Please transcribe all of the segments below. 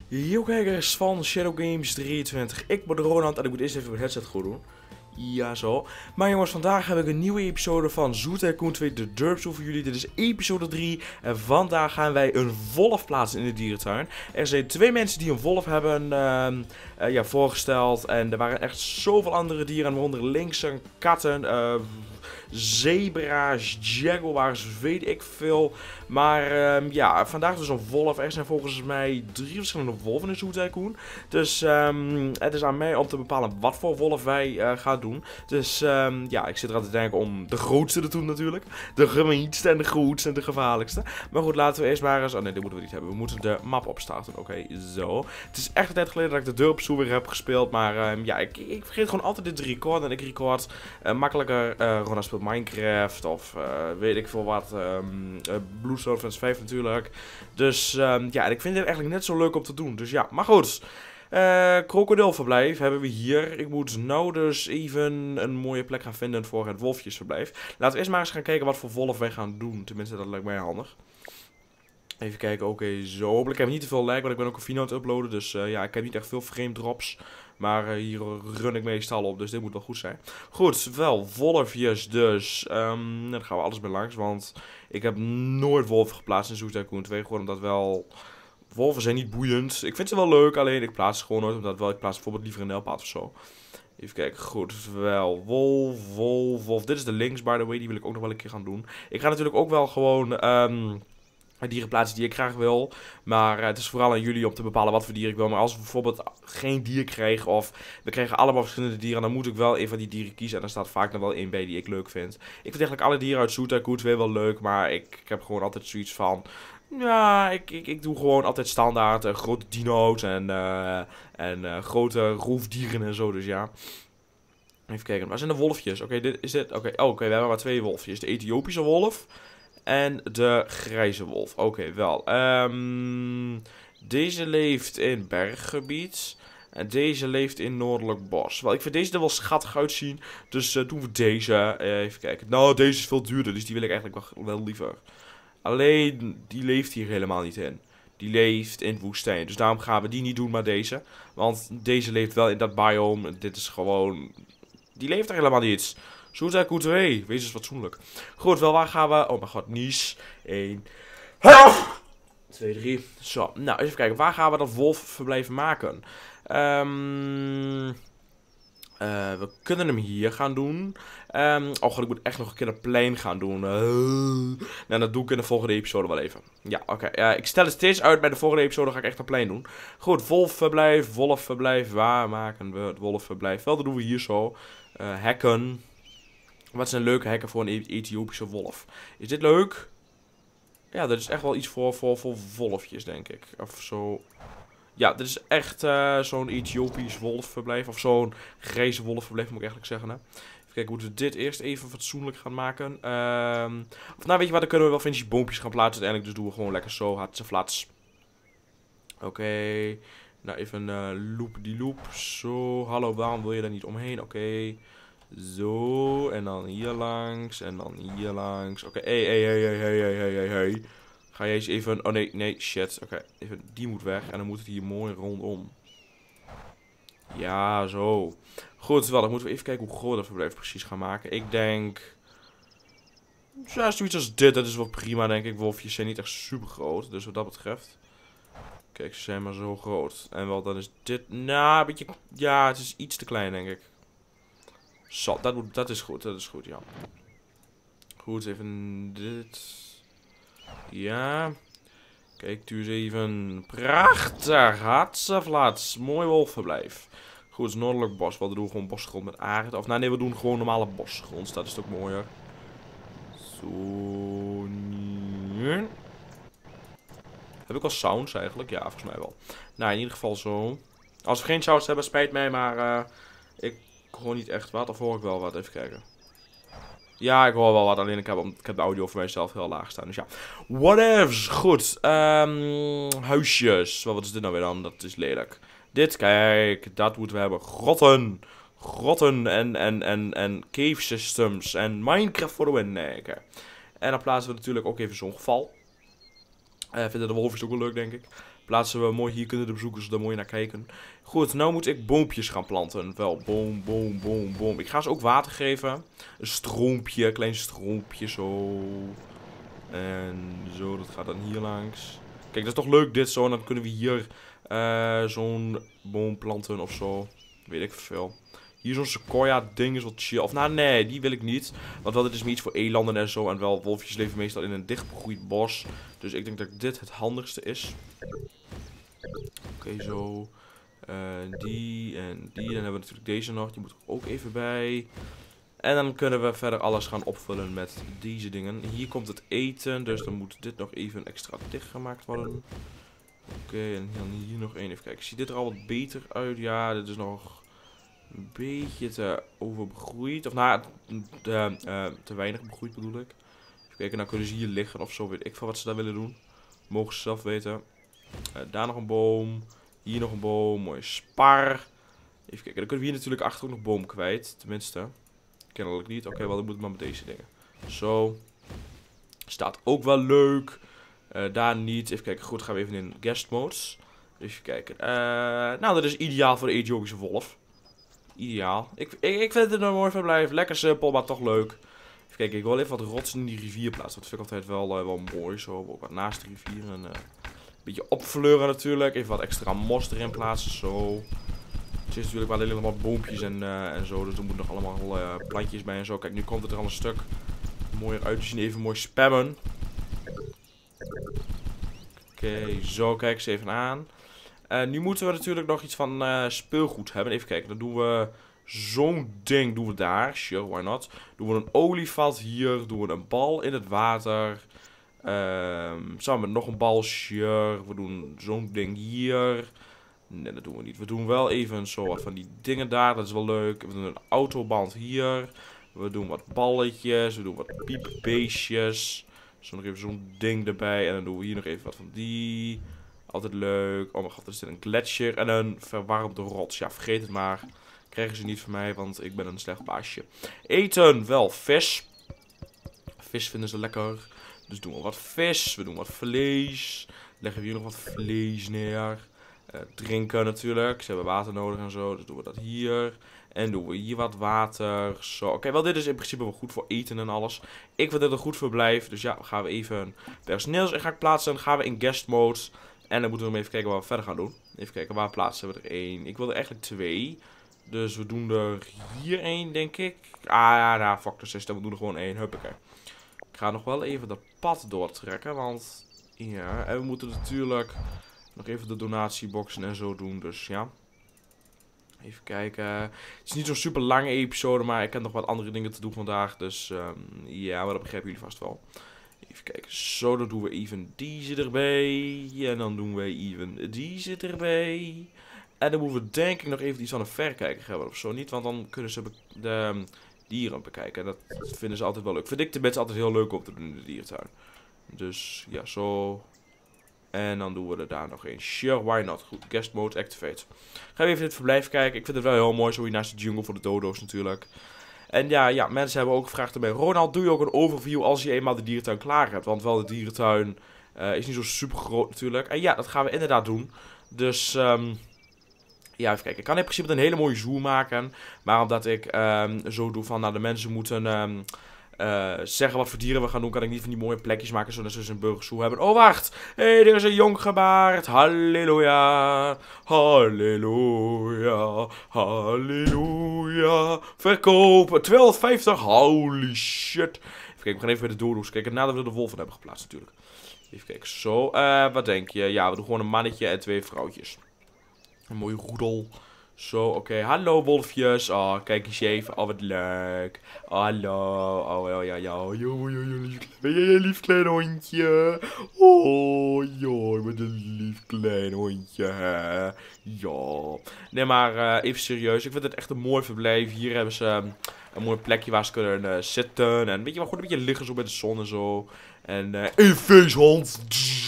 Yo kijkers van Shadow Games 23, ik ben Ronald en ik moet eerst even mijn headset goed doen. Ja zo. Maar jongens, vandaag heb ik een nieuwe episode van Zoo Tycoon 2 de Derps voor jullie. Dit is episode 3 en vandaag gaan wij een wolf plaatsen in de dierentuin. Er zijn twee mensen die een wolf hebben voorgesteld en er waren echt zoveel andere dieren, waaronder linksen, katten, zebra's, jaguars, weet ik veel. Maar vandaag dus een wolf. Er zijn volgens mij 3 verschillende wolven in Zoo Tycoon. Dus het is aan mij om te bepalen wat voor wolf wij gaan doen. Dus ik zit eraan te denken om de grootste te doen natuurlijk. De gemeenste en de grootste en de gevaarlijkste. Maar goed, laten we eerst maar eens... Oh nee, dit moeten we niet hebben. We moeten de map opstarten. Oké, zo. Het is echt een tijd geleden dat ik de Derps weer heb gespeeld. Maar ik vergeet gewoon altijd dit te recorden. En ik record makkelijker. Ronald speelt Minecraft of weet ik veel wat. Bloodstone Fans 5 natuurlijk. Dus en ik vind dit eigenlijk net zo leuk om te doen. Dus ja, maar goed. Krokodilverblijf hebben we hier. Ik moet nou dus even een mooie plek gaan vinden voor het wolfjesverblijf. Laten we eerst maar eens gaan kijken wat voor wolf wij gaan doen. Tenminste, dat lijkt mij handig. Even kijken, oké, zo. Hopelijk heb ik niet te veel lag, want ik ben ook een video aan het uploaden. Dus ik heb niet echt veel frame drops. Maar hier run ik meestal op, dus dit moet wel goed zijn. Goed, wel, wolfjes dus. Dan gaan we alles bij langs, want ik heb nooit wolven geplaatst in Zoo Tycoon 2. Gewoon omdat wel... Wolven zijn niet boeiend. Ik vind ze wel leuk, alleen ik plaats ze gewoon nooit. Omdat wel, ik plaats bijvoorbeeld liever een nijlpaard of zo. Even kijken, goed, wel, wolf. Dit is de links, by the way, die wil ik ook nog wel een keer gaan doen. Ik ga natuurlijk ook wel gewoon... dieren plaatsen die ik graag wil. Maar het is vooral aan jullie om te bepalen wat voor dier ik wil. Maar als we bijvoorbeeld geen dier krijgen of we krijgen allemaal verschillende dieren, dan moet ik wel een van die dieren kiezen. En er staat vaak nog wel één bij die ik leuk vind. Ik vind eigenlijk alle dieren uit Zoo Tycoon 2 wel leuk, maar ik heb gewoon altijd zoiets van... Ja, ik doe gewoon altijd standaard grote dino's en grote roofdieren en zo, dus ja. Even kijken, waar zijn de wolfjes? Oké, dit is dit. Oké, we hebben maar 2 wolfjes. De Ethiopische wolf. En de grijze wolf. Oké, wel. Deze leeft in berggebied. En deze leeft in noordelijk bos. Wel, ik vind deze er wel schattig uitzien. Dus doen we deze. Even kijken. Nou, deze is veel duurder. Dus die wil ik eigenlijk wel liever. Alleen, die leeft hier helemaal niet in. Die leeft in woestijn. Dus daarom gaan we die niet doen, maar deze. Want deze leeft wel in dat biome. Dit is gewoon... Die leeft er helemaal niet. Zoo Tycoon 2. Wees eens fatsoenlijk. Goed, wel, waar gaan we... Oh mijn god, Nies. 1. 2, 3. Zo, nou, even kijken. Waar gaan we dat wolfverblijf maken? We kunnen hem hier gaan doen. Oh god, ik moet echt nog een keer een plein gaan doen. Nou, dat doe ik in de volgende episode wel even. Ja, oké. Ik stel het steeds uit. Bij de volgende episode ga ik echt een plein doen. Goed, wolfverblijf. Waar maken we het wolfverblijf? Wel, dat doen we hier zo. Hekken. Wat zijn leuke hekken voor een Ethiopische wolf? Is dit leuk? Ja, dit is echt wel iets voor wolfjes, denk ik. Of zo. Ja, dit is echt zo'n Ethiopisch wolfverblijf. Of zo'n grijze wolfverblijf, moet ik eigenlijk zeggen. Hè? Even kijken, moeten we dit eerst even fatsoenlijk gaan maken. Of nou, weet je wat, dan kunnen we wel vintage boompjes gaan plaatsen. Uiteindelijk dus doen we gewoon lekker zo. Hartse flats. Oké. Nou, even loop die loop. Zo, hallo, waarom wil je daar niet omheen? Oké. Zo, en dan hier langs, en dan hier langs. Oké, hey. Ga jij eens even... Oh nee, shit. Oké, even, die moet weg. En dan moet het hier mooi rondom. Ja, zo. Goed, wel, dan moeten we even kijken hoe groot dat verblijf precies gaan maken. Ik denk... Ja, zoiets als dit, dat is wel prima, denk ik. Wolfjes zijn niet echt super groot, dus wat dat betreft... Kijk, ze zijn maar zo groot. En wel, dan is dit... Nou, een beetje... Ja, het is iets te klein, denk ik. Zo, dat is goed, ja. Goed, even dit. Ja. Kijk, tu eens even. Prachtig, hartstikke mooi wolfverblijf. Goed, het is noordelijk bos. Wat doen we gewoon bosgrond met aarde? Of nou, nee, we doen gewoon normale bosgrond. Dat is ook mooier. Zo. Heb ik al sounds eigenlijk? Ja, volgens mij wel. Nou, in ieder geval zo. Als we geen sounds hebben, spijt mij, maar ik hoor niet echt wat. Of hoor ik wel wat? Even kijken. Ja, ik hoor wel wat. Alleen ik heb de audio voor mijzelf heel laag staan. Dus ja. Whatevs. Goed. Huisjes. Wat is dit nou weer dan? Dat is lelijk. Dit, kijk. Dat moeten we hebben. Grotten. Grotten en cave systems. En Minecraft voor de win. Nee, oké. En dan plaatsen we natuurlijk ook even zo'n geval. Vinden de wolfjes ook wel leuk, denk ik. Plaatsen we mooi, hier kunnen de bezoekers er mooi naar kijken. Goed, nou moet ik boompjes gaan planten. Wel, boom, boom, boom, boom. Ik ga ze ook water geven. Een stroompje, een klein stroompje, zo. En zo, dat gaat dan hier langs. Kijk, dat is toch leuk dit zo. En dan kunnen we hier zo'n boom planten of zo. Weet ik veel. Hier zo'n sequoia ding is wat chill. Of nou nee, die wil ik niet. Want wel, dit is meer iets voor elanden en zo. En wel, wolfjes leven meestal in een dicht begroeid bos. Dus ik denk dat dit het handigste is. Oké, zo. Die en die. Dan hebben we natuurlijk deze nog. Die moet er ook even bij. En dan kunnen we verder alles gaan opvullen met deze dingen. Hier komt het eten. Dus dan moet dit nog even extra dicht gemaakt worden. Oké, en dan hier nog één. Even kijken. Ziet dit er al wat beter uit? Ja, dit is nog een beetje te overbegroeid. Of nou, te weinig begroeid bedoel ik. Even kijken, nou kunnen ze hier liggen of zo. Weet ik veel wat ze daar willen doen. Mogen ze zelf weten. Daar nog een boom. Hier nog een boom. Mooie spar. Even kijken, dan kunnen we hier natuurlijk achter ook nog boom kwijt. Tenminste. Kennelijk niet. Oké, wel dan moet het maar met deze dingen. Zo. Staat ook wel leuk. Daar niet. Even kijken. Goed, gaan we even in guest modes. Even kijken. Nou, dat is ideaal voor de Ethiopische wolf. Ideaal. Ik vind het een mooi verblijf. Lekker simpel, maar toch leuk. Even kijken. Ik wil even wat rotsen in die rivier plaatsen. Dat vind ik altijd wel mooi. Zo. Ook wat naast de rivier. En, een beetje opfleuren natuurlijk. Even wat extra mos erin plaatsen. Zo. Er zitten natuurlijk wel helemaal wat boompjes en zo. Dus er moeten nog allemaal plantjes bij en zo. Kijk, nu komt het er al een stuk mooier uit te zien. Even mooi spammen. Oké, zo. Kijk eens even aan. Nu moeten we natuurlijk nog iets van speelgoed hebben. Even kijken. Dan doen we zo'n ding doen we daar. Sure, why not. Doen we een olifant hier. Doen we een bal in het water. Samen met nog een bal. Sure. We doen zo'n ding hier. Nee, dat doen we niet. We doen wel even zo wat van die dingen daar. Dat is wel leuk. We doen een autoband hier. We doen wat balletjes. We doen wat piepbeestjes. Zo nog even zo'n ding erbij. En dan doen we hier nog even wat van die. Altijd leuk. Oh mijn god, er zit een gletsjer en een verwarmde rots. Ja, vergeet het maar. Krijgen ze niet van mij, want ik ben een slecht baasje. Eten, wel vis. Vis vinden ze lekker. Dus doen we wat vis. We doen wat vlees. Leggen we hier nog wat vlees neer. Drinken natuurlijk. Ze hebben water nodig en zo. Dus doen we dat hier. En doen we hier wat water. Zo. Oké, wel dit is in principe wel goed voor eten en alles. Ik vind dit een goed verblijf. Dus ja, gaan we even personeels in gaan plaatsen. Dan gaan we in guest mode. En dan moeten we even kijken wat we verder gaan doen. Even kijken, waar plaatsen we er één? Ik wil er eigenlijk 2. Dus we doen er hier 1, denk ik. Ah ja, nou, fuck de system. We doen er gewoon 1. Huppakee. Ik ga nog wel even dat pad doortrekken. Want, ja. En we moeten natuurlijk nog even de donatieboxen en zo doen. Dus ja. Even kijken. Het is niet zo'n super lange episode. Maar ik heb nog wat andere dingen te doen vandaag. Dus ja, maar dat begrijpen jullie vast wel. Even kijken. Zo, dan doen we even deze erbij. En dan doen we even deze erbij. En dan moeten we denk ik nog even iets van een verrekijker hebben of zo. Niet, want dan kunnen ze de dieren bekijken. Dat vinden ze altijd wel leuk. Vind ik de mensen altijd heel leuk om te doen in de dierentuin. Dus ja, zo. En dan doen we er daar nog een. Sure, why not? Goed, guest mode activate. Gaan we even dit verblijf kijken. Ik vind het wel heel mooi. Zo hier naast de jungle voor de dodo's natuurlijk. En ja, mensen hebben ook gevraagd erbij. Ronald, doe je ook een overview als je eenmaal de dierentuin klaar hebt? Want wel, de dierentuin is niet zo super groot natuurlijk. En ja, dat gaan we inderdaad doen. Dus ja, even kijken. Ik kan in principe een hele mooie zoo maken. Maar omdat ik zo doe van, nou, de mensen moeten zeggen wat voor dieren we gaan doen, kan ik niet van die mooie plekjes maken zodat ze een burgerzoo hebben. Oh, wacht! Hé, er is een jong gebaard. Halleluja. Halleluja. Halleluja. Verkopen. 250. Holy shit. Even kijken, we gaan even bij de dodo's kijken nadat we de wolven hebben geplaatst natuurlijk. Even kijken, zo. Wat denk je? Ja, we doen gewoon een mannetje en 2 vrouwtjes. Een mooie roedel. Zo, oké. Hallo wolfjes. Oh, kijk eens even. Oh, wat leuk. Hallo. Oh, ja. Lief klein hondje. Oh, joh. Wat een lief klein hondje. Hè? Ja. Nee, maar even serieus. Ik vind het echt een mooi verblijf. Hier hebben ze een mooi plekje waar ze kunnen zitten. En weet je wel, gewoon een beetje liggen zo bij de zon en zo. En een feesthond.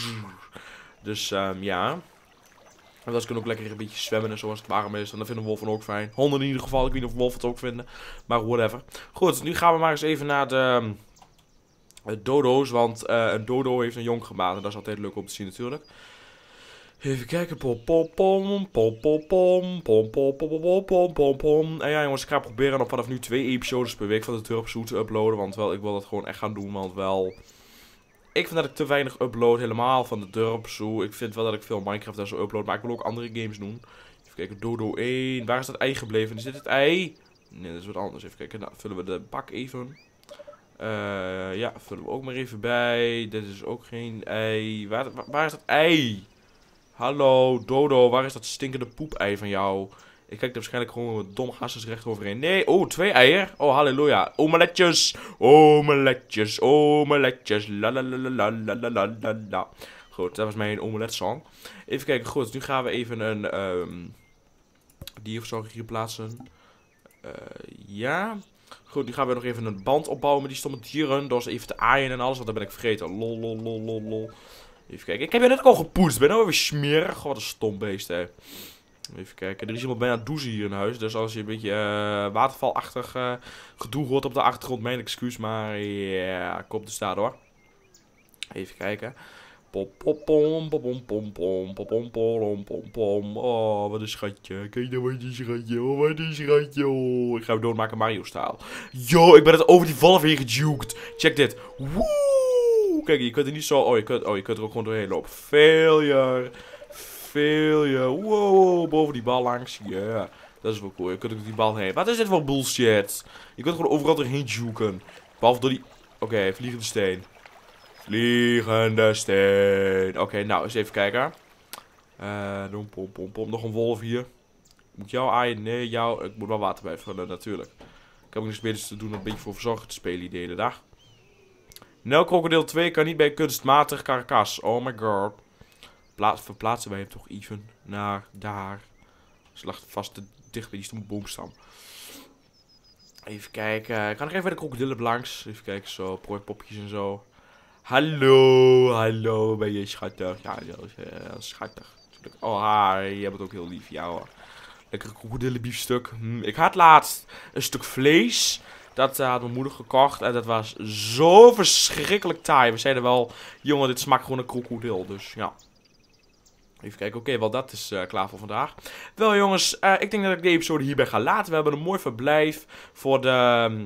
Dus, ja. En dat ze kunnen ook lekker een beetje zwemmen en zo als het warm is. En dat vinden wolven ook fijn. Honden in ieder geval. Ik weet niet of wolven het ook vinden. Maar whatever. Goed, nu gaan we maar eens even naar de dodo's. Want een dodo heeft een jong gebaat. En dat is altijd leuk om te zien natuurlijk. Even kijken. Pom, pom, pom, pom, pom, pom, pom, pom, pom, pom, pom, pom. En ja, jongens, ik ga proberen om vanaf nu 2 episodes per week van de Turp Zoo te uploaden. Want wel, ik wil dat gewoon echt gaan doen. Want wel, ik vind dat ik te weinig upload helemaal van de Turp Zoo. Ik vind wel dat ik veel Minecraft en zo upload. Maar ik wil ook andere games doen. Even kijken, Dodo 1. Waar is dat ei gebleven? Is dit het ei? Nee, dat is wat anders. Even kijken, nou, vullen we de bak even. Ja, vullen we ook maar even bij. Dit is ook geen ei. Waar is dat ei? Hallo, Dodo, waar is dat stinkende poep-ei van jou? Ik kijk er waarschijnlijk gewoon met domme gastjes recht overheen. Nee, oh, 2 eieren. Oh, halleluja. Omeletjes, omeletjes, omeletjes. La la la la la la la la la. Goed, dat was mijn omeletsong. Even kijken, goed. Nu gaan we even een dierverzorger hier plaatsen. Ja. Goed, nu gaan we nog even een band opbouwen met die stomme dieren. Door ze even te aaien en alles, want dat ben ik vergeten. Lol, lol, lol, lol, lol. Even kijken, ik heb je net ook al gepoetst. Ben nou weer smerig. Wat een stom beest, hè. Even kijken, er is iemand bijna douchen hier in huis. Dus als je een beetje watervalachtig gedoe hoort op de achtergrond, mijn excuus. Maar ja, kom te staan hoor. Even kijken. Pom pom pom pom pom pom pom pom pom pom. Oh, wat een schatje. Kijk nou, wat een schatje. Oh, wat een schatje. Oh, ik ga hem doodmaken Mario-staal. Yo, ik ben het over die wolf heen geduked. Check dit. Woe! Kijk, je kunt er niet zo... Oh, je kunt er ook gewoon doorheen lopen. Failure. Failure. Wow, boven die bal langs. Ja, yeah. Dat is wel cool. Je kunt ook die bal heen. Wat is dit voor bullshit? Je kunt gewoon overal doorheen duken. Behalve door die... Oké, vliegende steen. Vliegende steen. Oké, nou, eens even kijken. Pom, pom, pom. Nog een wolf hier. Moet ik jou aaien? Nee, jou. Ik moet wel water bij vullen, natuurlijk. Ik heb ook niks beters te doen dan een beetje voor verzorger te spelen die hele dag. Nel Krokodil 2 kan niet bij kunstmatig karkas. Oh my god. Verplaatsen wij hem toch even naar daar. Ze lag vast te dicht bij die stomme boomstam. Even kijken. Ik ga nog even bij de krokodillen langs. Even kijken, zo. Prooipopjes en zo. Hallo, hallo, ben je schattig? Ja, dat is schattig. Oh, hi, je hebt het ook heel lief. Ja hoor. Lekker krokodillenbiefstuk. Ik had laatst een stuk vlees. Dat had mijn moeder gekocht. En dat was zo verschrikkelijk taai. We zeiden wel, jongen, dit smaakt gewoon een krokodil. Dus ja. Even kijken, oké, wel dat is klaar voor vandaag. Wel jongens, ik denk dat ik de episode hierbij ga laten. We hebben een mooi verblijf voor de...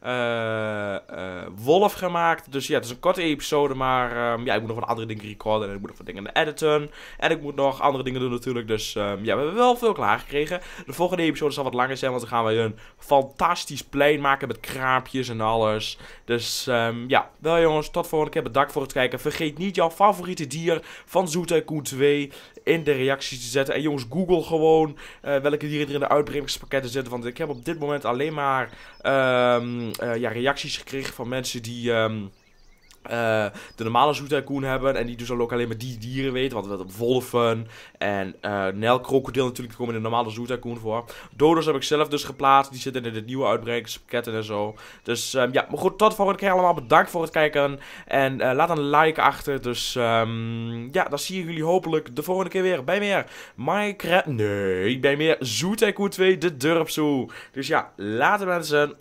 wolf gemaakt. Dus ja, het is een korte episode, maar ja, ik moet nog wat andere dingen recorden en ik moet nog wat dingen editen. En ik moet nog andere dingen doen natuurlijk. Dus ja, we hebben wel veel klaargekregen. De volgende episode zal wat langer zijn, want dan gaan we een fantastisch plein maken met kraampjes en alles. Dus ja, wel jongens, tot volgende keer. Bedankt voor het kijken. Vergeet niet jouw favoriete dier van Zoo Tycoon 2 in de reacties te zetten. En jongens, google gewoon welke dieren er in de uitbreidingspakketten zitten. Want ik heb op dit moment alleen maar ja, reacties gekregen van mensen die de normale Zoo Tycoon hebben. En die dus ook alleen maar die dieren weten. Want wolven en Nijlkrokodil natuurlijk komen in de normale Zoo Tycoon voor. Dodo's heb ik zelf dus geplaatst. Die zitten in de nieuwe uitbreidingspakketten en zo. Dus ja, maar goed, tot de volgende keer allemaal. Bedankt voor het kijken. En laat een like achter. Dus ja, dan zie ik jullie hopelijk de volgende keer weer bij meer Minecraft. Nee, bij meer Zoo Tycoon 2, de Turp Zoo. Dus ja, later mensen.